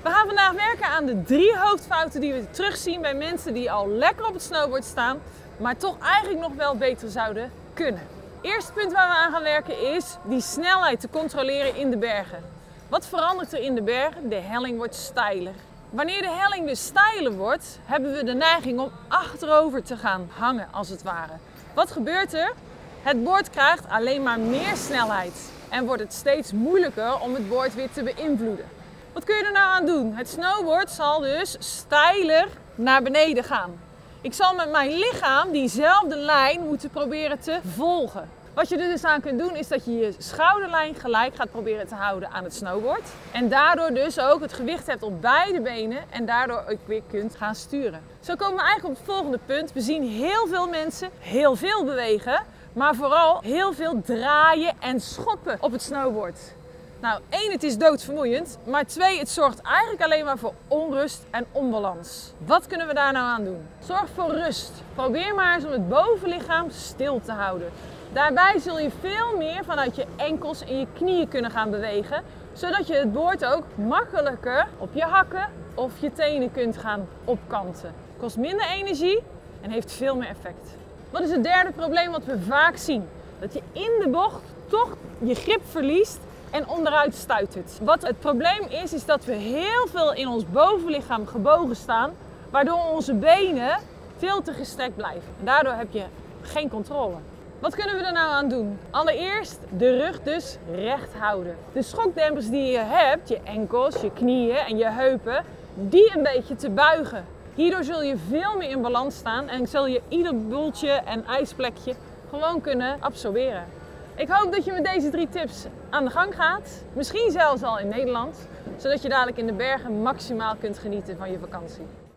We gaan vandaag werken aan de 3 hoofdfouten die we terugzien bij mensen die al lekker op het snowboard staan, maar toch eigenlijk nog wel beter zouden kunnen. Het eerste punt waar we aan gaan werken is die snelheid te controleren in de bergen. Wat verandert er in de bergen? De helling wordt steiler. Wanneer de helling dus steiler wordt, hebben we de neiging om achterover te gaan hangen als het ware. Wat gebeurt er? Het boord krijgt alleen maar meer snelheid en wordt het steeds moeilijker om het boord weer te beïnvloeden. Wat kun je er nou aan doen? Het snowboard zal dus steiler naar beneden gaan. Ik zal met mijn lichaam diezelfde lijn moeten proberen te volgen. Wat je er dus aan kunt doen is dat je je schouderlijn gelijk gaat proberen te houden aan het snowboard. En daardoor dus ook het gewicht hebt op beide benen en daardoor ook weer kunt gaan sturen. Zo komen we eigenlijk op het volgende punt. We zien heel veel mensen heel veel bewegen, maar vooral heel veel draaien en schoppen op het snowboard. Nou, 1, het is doodvermoeiend, maar 2, het zorgt eigenlijk alleen maar voor onrust en onbalans. Wat kunnen we daar nou aan doen? Zorg voor rust. Probeer maar eens om het bovenlichaam stil te houden. Daarbij zul je veel meer vanuit je enkels en je knieën kunnen gaan bewegen, zodat je het boord ook makkelijker op je hakken of je tenen kunt gaan opkanten. Kost minder energie en heeft veel meer effect. Wat is het derde probleem wat we vaak zien? Dat je in de bocht toch je grip verliest en onderuit stuitert. Wat het probleem is, is dat we heel veel in ons bovenlichaam gebogen staan, waardoor onze benen veel te gestrekt blijven. En daardoor heb je geen controle. Wat kunnen we er nou aan doen? Allereerst de rug dus recht houden. De schokdempers die je hebt, je enkels, je knieën en je heupen, die een beetje te buigen. Hierdoor zul je veel meer in balans staan en zul je ieder bultje en ijsplekje gewoon kunnen absorberen. Ik hoop dat je met deze 3 tips aan de gang gaat. Misschien zelfs al in Nederland, zodat je dadelijk in de bergen maximaal kunt genieten van je vakantie.